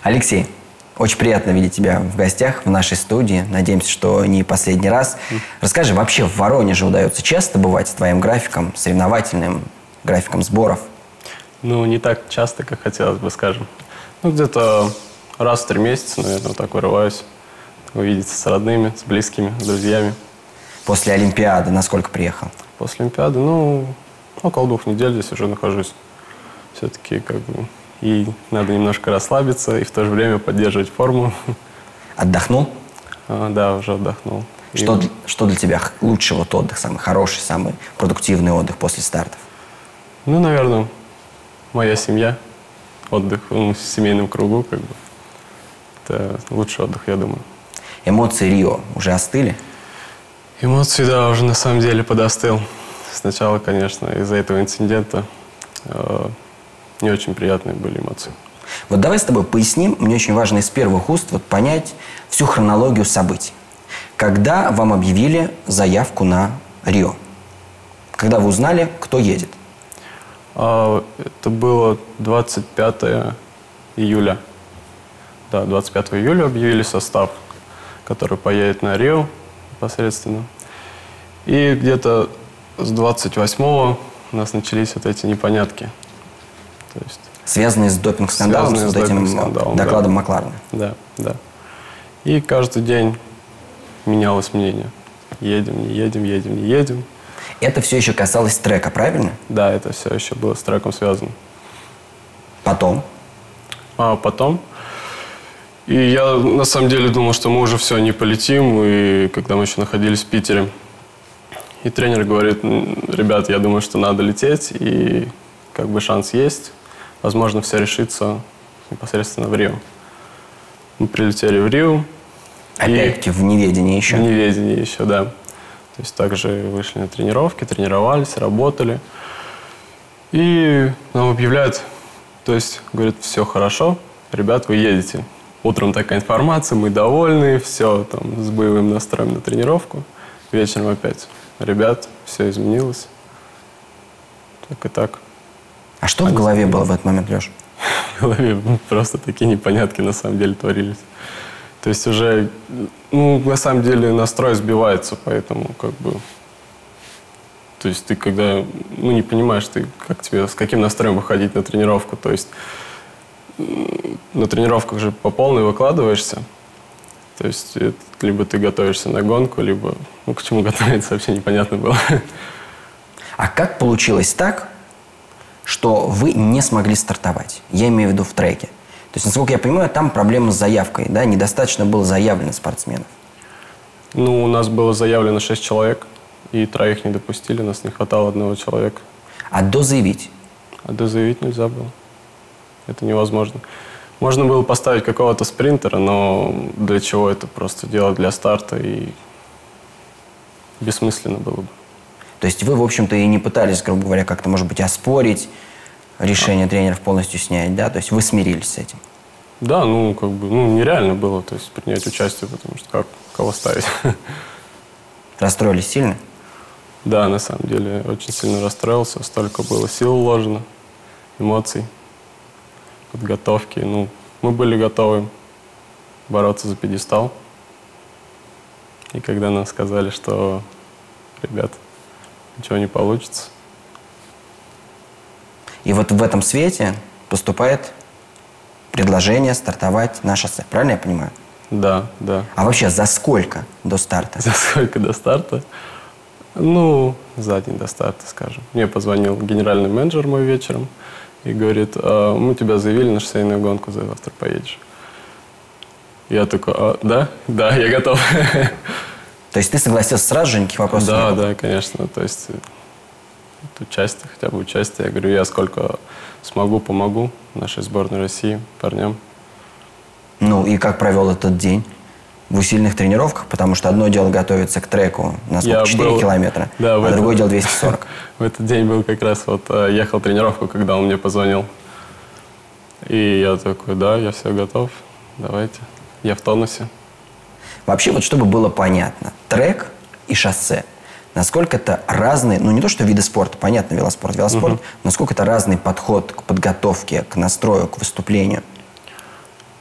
Алексей, очень приятно видеть тебя в гостях в нашей студии. Надеемся, что не последний раз. Расскажи, вообще в Воронеже удается часто бывать с твоим графиком, соревновательным, графиком сборов? Ну, не так часто, как хотелось бы, скажем. Ну, где-то раз в 3 месяца, наверное, вот так вырываюсь. Увидеться с родными, с близкими, с друзьями. После Олимпиады насколько приехал? После Олимпиады, ну, около 2 недель здесь уже нахожусь. Все-таки, как бы, и надо немножко расслабиться, и в то же время поддерживать форму. Отдохнул? Да, уже отдохнул. Что для тебя лучший вот отдых, самый хороший, самый продуктивный отдых после стартов? Ну, наверное, моя семья, отдых в семейном кругу, как бы. Это лучший отдых, я думаю. Эмоции Рио уже остыли? Эмоции, да, уже на самом деле подостыл. Сначала, конечно, из-за этого инцидента не очень приятные были эмоции. Вот давай с тобой поясним, мне очень важно из первых уст вот понять всю хронологию событий. Когда вам объявили заявку на Рио? Когда вы узнали, кто едет? Это было 25 июля. Да, 25 июля объявили состав, который поедет на Рио непосредственно. И где-то с 28-го у нас начались вот эти непонятки. То есть, связанные с допинг-скандалом, с этим докладом да. Макларена. Да, да. И каждый день менялось мнение. Едем, не едем, едем, не едем. Это все еще касалось трека, правильно? Да, это все еще было с треком связано. Потом? А потом... И я на самом деле думал, что мы уже все, не полетим. И когда мы еще находились в Питере, и тренер говорит: ребят, я думаю, что надо лететь, и как бы шанс есть. Возможно, все решится непосредственно в Рио. Мы прилетели в Рио. Опять-таки в неведении еще? В неведении еще, да. То есть также вышли на тренировки, тренировались, работали. И нам объявляют, то есть говорят: все хорошо, ребят, вы едете. Утром такая информация, мы довольны, все там с боевым настроем на тренировку. Вечером опять: ребят, все изменилось. Так и так. А что в голове было в этот момент, Леш? В голове просто такие непонятки на самом деле творились. То есть уже, ну, на самом деле настрой сбивается, поэтому как бы... То есть ты когда, ну, не понимаешь, ты, как тебе, с каким настроем выходить на тренировку. То есть на тренировках же по полной выкладываешься. То есть либо ты готовишься на гонку, либо... Ну, к чему готовиться, вообще непонятно было. А как получилось так, что вы не смогли стартовать? Я имею в виду в треке. То есть, насколько я понимаю, там проблема с заявкой, да? Недостаточно было заявлено спортсменов. Ну, у нас было заявлено 6 человек, и 3 не допустили, нас не хватало 1 человека. А дозаявить? А дозаявить нельзя было. Это невозможно. Можно было поставить какого-то спринтера, но для чего это просто делать для старта, и бессмысленно было бы. То есть вы, в общем-то, и не пытались, грубо говоря, как-то, может быть, оспорить решение тренеров полностью снять, да? То есть вы смирились с этим? Да, ну, как бы, ну, нереально было, то есть принять участие, потому что кого ставить? Расстроились сильно? Да, на самом деле, очень сильно расстроился, столько было сил вложено, эмоций, подготовки. Ну, мы были готовы бороться за пьедестал. И когда нам сказали, что, ребят, ничего не получится. И вот в этом свете поступает предложение стартовать на шоссе. Правильно я понимаю? Да, да. А вообще за сколько до старта? За сколько до старта? Ну, за день до старта, скажем. Мне позвонил генеральный менеджер мой вечером и говорит: мы тебя заявили на шоссейную гонку, завтра поедешь. Я такой: да? Да, я готов. То есть ты согласился сразу же, никаких вопросов не было? Да, конечно. То есть участие, хотя бы участие. Я говорю: я сколько смогу, помогу нашей сборной России, парням. Ну и как провел этот день? В усиленных тренировках? Потому что одно дело готовиться к треку на 4 километра, да, а другое дело 240. В этот день был как раз ехал тренировку, когда он мне позвонил. И я такой: да, я все готов, давайте, я в тонусе. Вообще, вот чтобы было понятно, трек и шоссе, насколько это разные, ну не то что виды спорта, понятно, велоспорт, насколько это разный подход к подготовке, к настрою, к выступлению?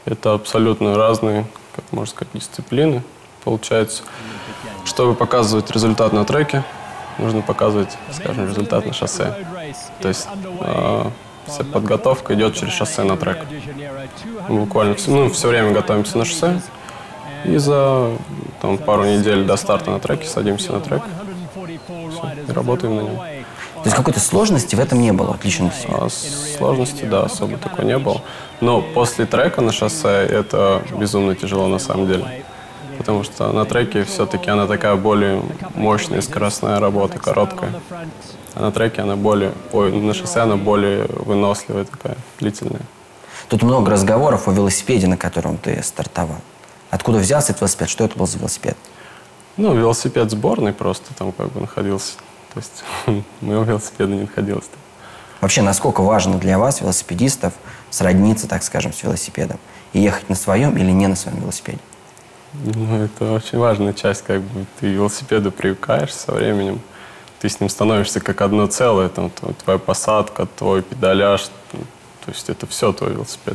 Это абсолютно разные, как можно сказать, дисциплины. Получается, чтобы показывать результат на треке, нужно показывать, скажем, результат на шоссе. То есть вся подготовка идет через шоссе на трек. Буквально все время готовимся на шоссе. И за пару недель до старта на треке садимся на трек. Все, и работаем на нем. То есть какой-то сложности в этом не было, отлично. Сложности, да, особо такой не было. Но после трека на шоссе это безумно тяжело на самом деле. Потому что на треке все-таки она такая более мощная, скоростная работа, короткая. А на треке она на шоссе она более выносливая, такая, длительная. Тут много разговоров о велосипеде, на котором ты стартовал. Откуда взялся этот велосипед? Что это был за велосипед? Ну, велосипед сборный просто там как бы находился. То есть моего велосипеда не находилось там. Вообще, насколько важно для вас, велосипедистов, сродниться, так скажем, с велосипедом? И ехать на своем или не на своем велосипеде? Ну, это очень важная часть, как бы ты к велосипеду привыкаешь со временем. Ты с ним становишься как одно целое. Там, твоя посадка, твой педаляж. То есть это все твой велосипед.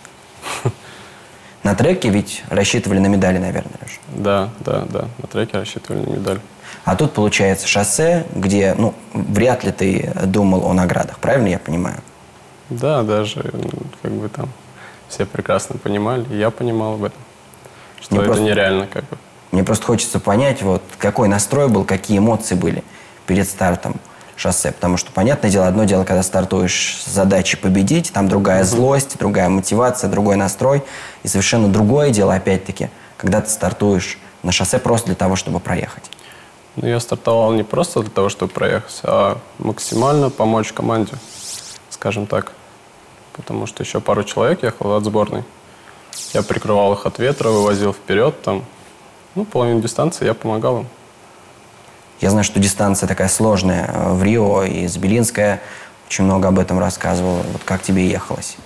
На треке ведь рассчитывали на медали, наверное, Леша? Да. На треке рассчитывали на медаль. А тут, получается, шоссе, где, вряд ли ты думал о наградах, правильно я понимаю? Да, даже как бы там все прекрасно понимали, и я понимал об этом, что это нереально как бы. Мне просто хочется понять, вот какой настрой был, какие эмоции были перед стартом шоссе. Потому что, понятное дело, одно дело, когда стартуешь с задачей победить, там другая злость, другая мотивация, другой настрой. И совершенно другое дело, опять-таки, когда ты стартуешь на шоссе просто для того, чтобы проехать. Ну, я стартовал не просто для того, чтобы проехать, а максимально помочь команде, скажем так. Потому что еще пару человек ехало от сборной. Я прикрывал их от ветра, вывозил вперед. Половину дистанции я помогал им. Я знаю, что дистанция такая сложная в Рио, и Збелинская очень много об этом рассказывала. Вот как тебе ехалось?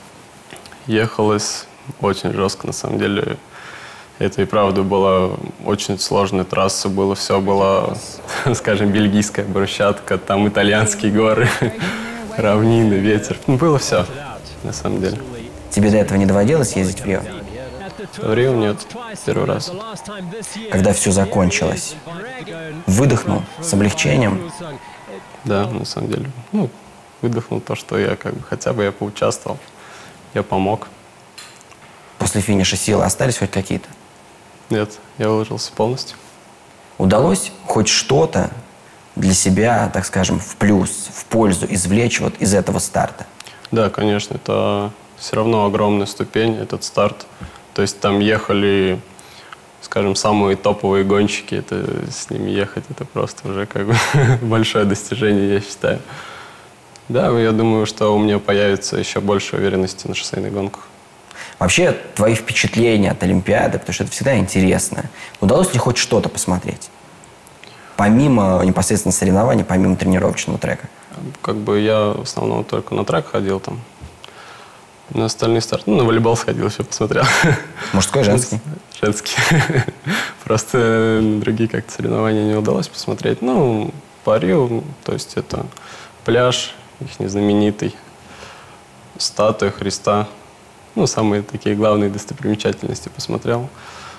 Ехалось очень жестко, на самом деле. Это и правда была очень сложная трасса. Все было, скажем, бельгийская брусчатка, там итальянские горы, равнины, ветер. Было все, на самом деле. Тебе до этого не доводилось ездить в Рио? В Рио нет, первый раз. Когда все закончилось, выдохнул с облегчением? Да, на самом деле. Выдохнул то, что я хотя бы я поучаствовал, я помог. После финиша силы остались хоть какие-то? Нет, я выложился полностью. Удалось хоть что-то для себя, так скажем, в плюс, в пользу извлечь вот из этого старта? Да, конечно, это все равно огромная ступень, этот старт. То есть там ехали, скажем, самые топовые гонщики. Это с ними ехать, это просто уже как бы большое достижение, я считаю. Да, я думаю, что у меня появится еще больше уверенности на шоссейных гонках. Вообще, твои впечатления от Олимпиады, потому что это всегда интересно. Удалось ли хоть что-то посмотреть? Помимо непосредственно соревнований, помимо тренировочного трека? Как бы я в основном только на трек ходил там. На остальные старты. На волейбол сходил, еще посмотрел. Мужской, женский? Женский. Просто другие как-то соревнования не удалось посмотреть. По Рио, то есть это пляж, их незнаменитый, статуя Христа. Самые такие главные достопримечательности посмотрел.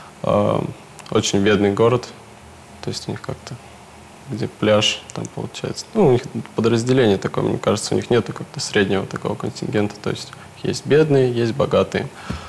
Очень бедный город. То есть у них как-то, где пляж, там получается. У них подразделение такое, мне кажется, у них нету как-то среднего такого контингента. То есть есть бедные, есть богатые.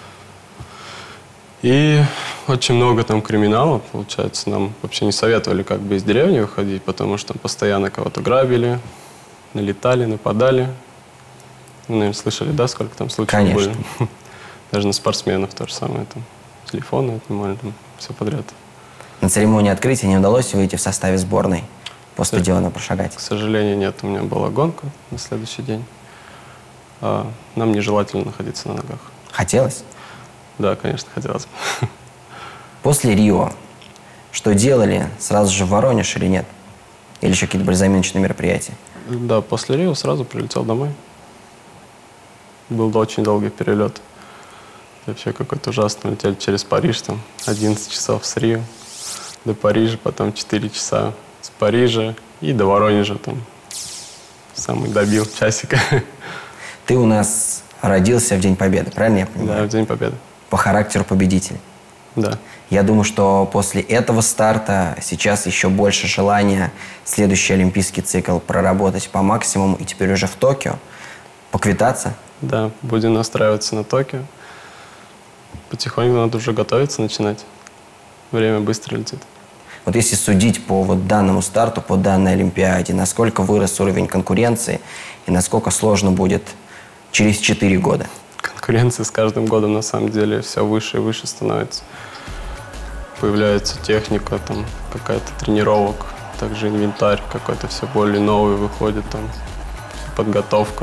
И очень много там криминала, получается. Нам вообще не советовали как бы из деревни выходить, потому что там постоянно кого-то грабили, налетали, нападали. Вы, наверное, слышали, да, сколько там случаев были? Даже на спортсменов то же самое. Там телефоны отнимали, там все подряд. На церемонии открытия не удалось выйти в составе сборной по стадиону прошагать? К сожалению, нет. У меня была гонка на следующий день. Нам нежелательно находиться на ногах. Хотелось? Да, конечно, хотелось бы. После Рио что делали? Сразу же в Воронеж или нет? Или еще какие-то были заменочные мероприятия? Да, после Рио сразу прилетел домой. Был очень долгий перелет. Вообще какой-то ужасный. Летели через Париж, там 11 часов с Рио до Парижа, потом 4 часа с Парижа и до Воронежа там. Самый добил часика. Ты у нас родился в День Победы, правильно я понимаю? Да, в День Победы. по характеру победитель. Да. Я думаю, что после этого старта сейчас еще больше желания следующий олимпийский цикл проработать по максимуму и теперь уже в Токио поквитаться. Да, будем настраиваться на Токио. Потихоньку надо уже готовиться, начинать. Время быстро летит. Вот если судить по вот данному старту, по данной Олимпиаде, насколько вырос уровень конкуренции и насколько сложно будет через 4 года? Конкуренция с каждым годом на самом деле все выше и выше становится. Появляется техника, там какая-то тренировок, также инвентарь какой-то все более новый выходит, там подготовка.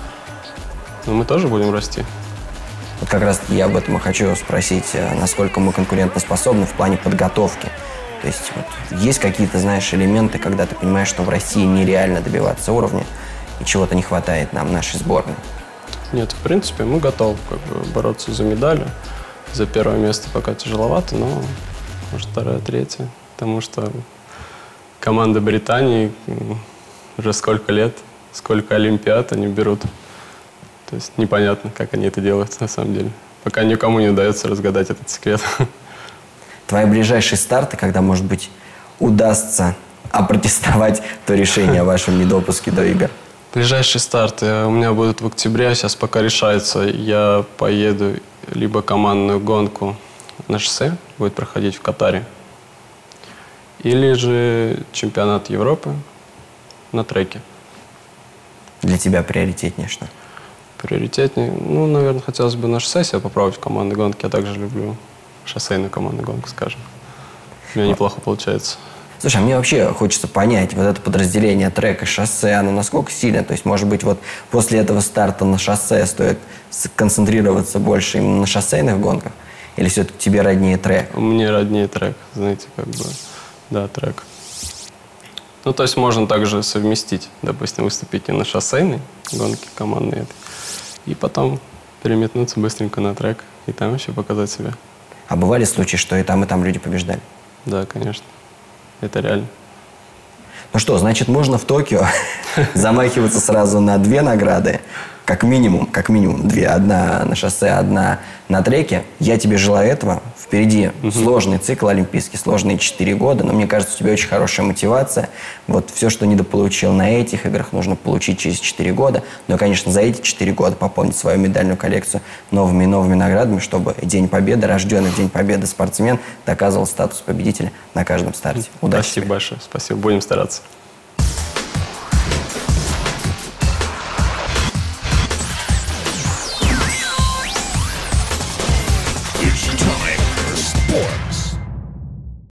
Но мы тоже будем расти. Вот как раз я об этом и хочу спросить, насколько мы конкурентоспособны в плане подготовки. То есть вот, есть какие-то, знаешь, элементы, когда ты понимаешь, что в России нереально добиваться уровня и чего-то не хватает нам, нашей сборной? Нет, в принципе, мы готовы бороться за медали. За первое место пока тяжеловато, но может второе, третье. Потому что команда Британии уже сколько лет, сколько олимпиад они берут. То есть непонятно, как они это делают на самом деле. Пока никому не удается разгадать этот секрет. Твои ближайшие старты, когда, может быть, удастся опротестовать то решение о вашем недопуске до игр? Ближайшие старты у меня будут в октябре. Сейчас пока решается. Я поеду либо командную гонку на шоссе, будет проходить в Катаре, или же чемпионат Европы на треке. Для тебя приоритетнее что? Приоритетнее, ну, наверное, хотелось бы на шоссе себя попробовать в командной гонке. Я также люблю шоссейную командную гонку, скажем. У меня неплохо получается. Слушай, а мне вообще хочется понять, вот это подразделение трек и шоссе, оно насколько сильно? То есть, может быть, вот после этого старта на шоссе стоит сконцентрироваться больше именно на шоссейных гонках? Или все-таки тебе роднее трек? Мне роднее трек, знаете, как бы, да, трек. Ну, то есть можно также совместить, допустим, выступить и на шоссейной гонке командной этой, и потом переметнуться быстренько на трек, и там еще показать себя. А бывали случаи, что и там люди побеждали? Да, конечно. Это реально. Ну что, значит, можно в Токио замахиваться сразу на 2 награды, как минимум 2. Одна на шоссе, одна на треке. Я тебе желаю этого. Впереди сложный цикл олимпийский, сложные 4 года, но мне кажется, у тебя очень хорошая мотивация. Вот все, что недополучил на этих играх, нужно получить через 4 года. Но, конечно, за эти 4 года пополнить свою медальную коллекцию новыми и новыми наградами, чтобы День Победы, рожденный в День Победы спортсмен, доказывал статус победителя на каждом старте. Удачи Спасибо тебе. большое. Спасибо. Будем стараться.